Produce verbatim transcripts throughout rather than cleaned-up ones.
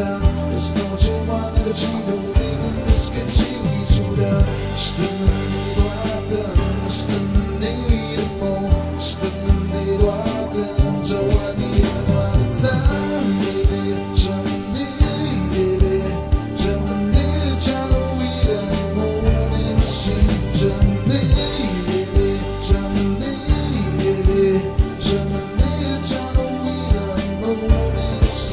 的，是多牵挂那个悸动，你们不是更清楚的，是等了你多等，是等了你的梦，是等了你多等，找完你的多的赞 ，baby， 什么你 ，baby， 什么你，找到我的梦，你的心，什么你 ，baby， 什么你 ，baby， 什么你，找到我的梦，你的心。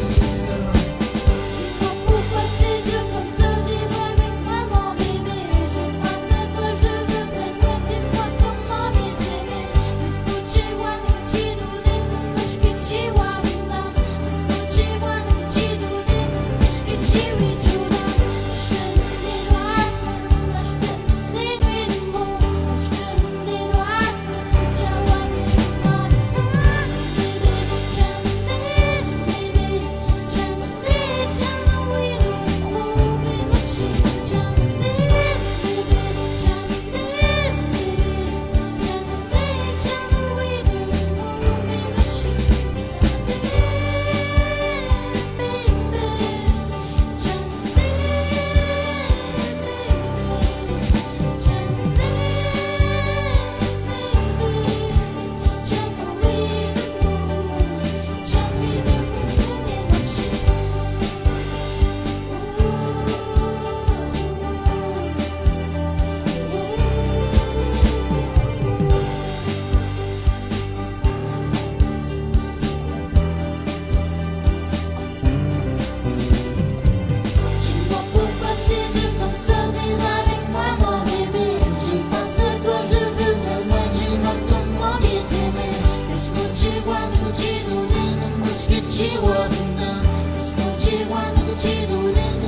记我的，是都记完那个嫉妒恋。